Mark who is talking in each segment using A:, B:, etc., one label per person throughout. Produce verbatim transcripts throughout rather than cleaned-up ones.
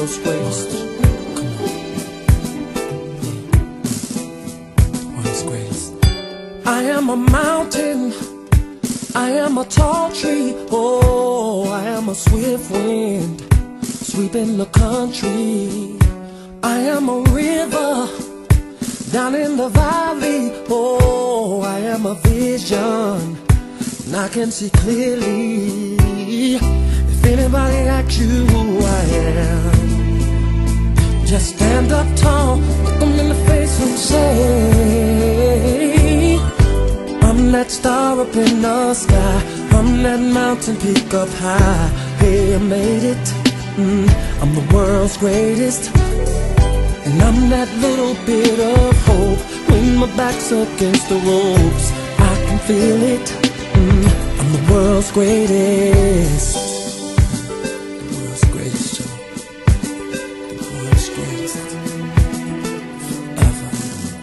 A: world's greatest. World's greatest. I am a mountain, I am a tall tree, oh, I am a swift wind sweeping the country. I am a river down in the valley, oh, I am a vision and I can see clearly. If anybody asks you who I am, just stand up tall, look them in the face and say, I'm that star up in the sky, I'm that mountain peak up high. Hey, I made it, mm, I'm the world's greatest. And I'm that little bit of hope when my back's against the ropes. I can feel it, mm, I'm the world's greatest. The world's greatest, Joe. The world's greatest. Ever.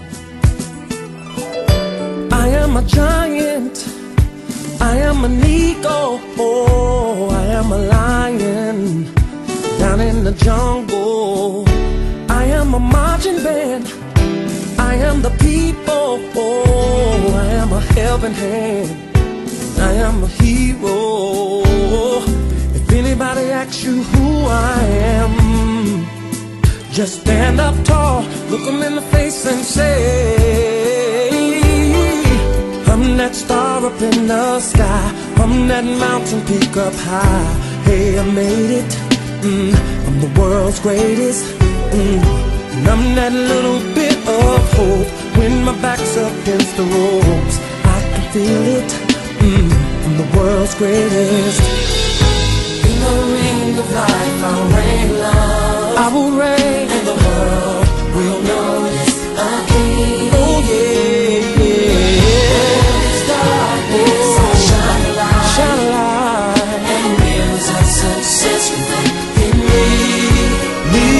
A: I am a giant, I am an eagle, oh, I am a lion down in the jungle. I am a marching band, I am the people, oh, I am a helping hand, I am a hero. If anybody asks you who I am, just stand up tall, look them in the face and say, I'm that star up in the sky, I'm that mountain peak up high. Hey, I made it, mm, I'm the world's greatest. Mm. And I'm that little bit of hope when my back's against the ropes. I can feel it, mm, I'm the world's greatest. In the ring of life I'll reign love, I will reign, and the world will notice a king. Oh yeah, yeah. It's darkness, oh, I'll shine a light, shine a light, and wheels of success will in me, me.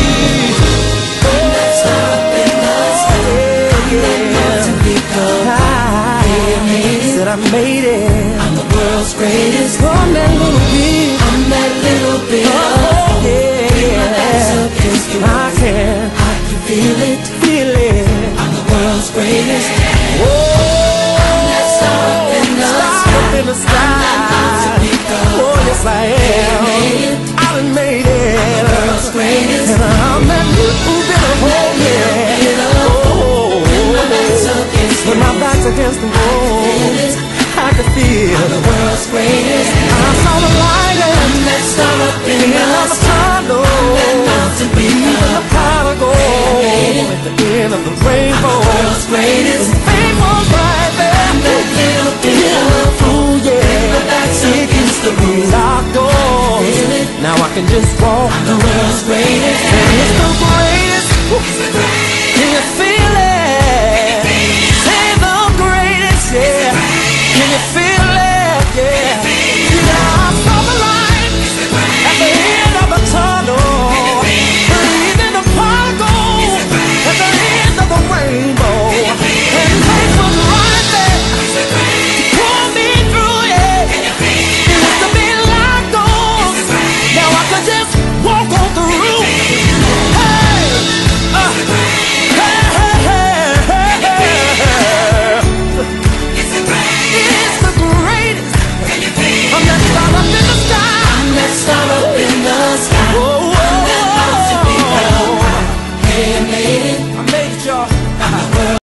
A: I made it, I'm the world's greatest. I'm that little bit, I'm that little bit oh, of yeah, yeah. I can, I can feel it, feel it. I'm the world's greatest. Whoa, I'm that star up in the sky, up in the sky. Oh yes I am, I done made it. I'm the world's greatest. And I'm that little bit of hope, yeah. Oh, when my back's against the wall, I can feel I'm the world's greatest. I saw the light and that star up in the tunnel, that mountain peak, even the pot of gold at the end of the rainbow. I'm the world's greatest. The fame was right there. I'm that little bit of fool, yeah. It against the locked doors. Now I can just walk.